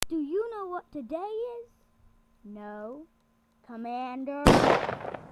Do you know what today is? No. Commander.